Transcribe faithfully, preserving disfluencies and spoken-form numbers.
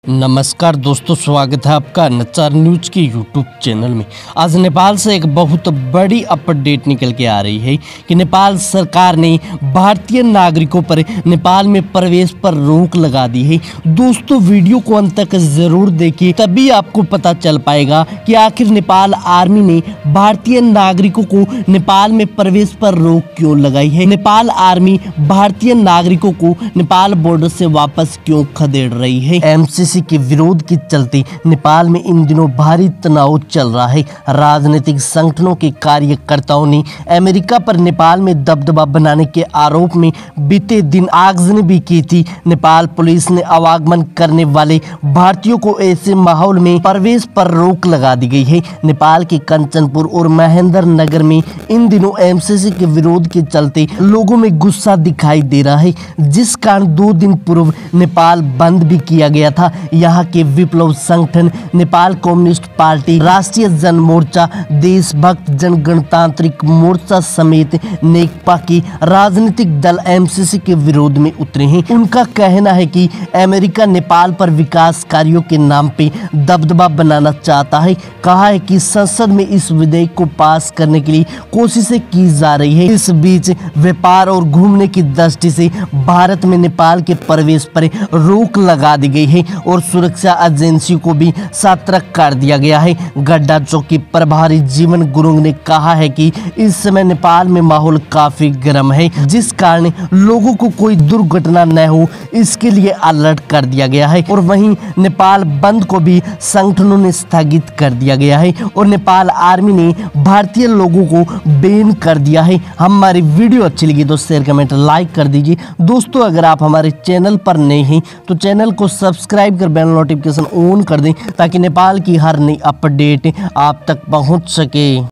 नमस्कार दोस्तों, स्वागत है आपका नचार न्यूज के यूट्यूब चैनल में। आज नेपाल से एक बहुत बड़ी अपडेट निकल के आ रही है कि नेपाल सरकार ने भारतीय नागरिकों पर नेपाल में प्रवेश पर रोक लगा दी है। दोस्तों, वीडियो को अंत तक जरूर देखिए, तभी आपको पता चल पाएगा कि आखिर नेपाल आर्मी ने भारतीय नागरिकों को नेपाल में प्रवेश पर रोक क्यों लगाई है। नेपाल आर्मी भारतीय नागरिकों को नेपाल बॉर्डर से वापस क्यों खदेड़ रही है। एमसीसी के विरोध के चलते नेपाल में इन दिनों भारी तनाव चल रहा है। राजनीतिक संगठनों के कार्यकर्ताओं ने अमेरिका पर नेपाल में दबदबा बनाने के आरोप में बीते दिन आगजनी भी की थी। नेपाल पुलिस ने आवागमन करने वाले भारतीयों को ऐसे माहौल में प्रवेश पर रोक लगा दी गई है। नेपाल के कंचनपुर और महेंद्र नगर में इन दिनों एमसीसी के विरोध के चलते लोगों में गुस्सा दिखाई दे रहा है, जिस कारण दो दिन पूर्व नेपाल बंद भी किया गया था। यहाँ के विप्लव संगठन नेपाल कम्युनिस्ट पार्टी, राष्ट्रीय जन मोर्चा, देशभक्त जन गणतांत्रिक मोर्चा समेत नेकपा की राजनीतिक दल एमसीसी के विरोध में उतरे हैं। उनका कहना है कि अमेरिका नेपाल पर विकास कार्यों के नाम पे दबदबा बनाना चाहता है। कहा है कि संसद में इस विधेयक को पास करने के लिए कोशिशें की जा रही है। इस बीच व्यापार और घूमने की दृष्टि से भारत में नेपाल के प्रवेश पर रोक लगा दी गई है और सुरक्षा एजेंसियों को भी सतर्क कर दिया गया है। गड्डा चौकी प्रभारी जीवन गुरुंग ने कहा है कि इस समय नेपाल में माहौल काफी गर्म है, जिस कारण लोगों को कोई दुर्घटना न हो इसके लिए अलर्ट कर दिया गया है। और वहीं नेपाल बंद को भी संगठनों ने स्थगित कर दिया गया है और नेपाल आर्मी ने भारतीय लोगों को बैन कर दिया है। हमारी वीडियो अच्छी लगी तो शेयर कमेंट लाइक कर दीजिए। दोस्तों, अगर आप हमारे चैनल पर नए हैं तो चैनल को सब्सक्राइब कर बेल नोटिफिकेशन ऑन कर दें ताकि नेपाल की हर नई अपडेट आप तक पहुंच सके।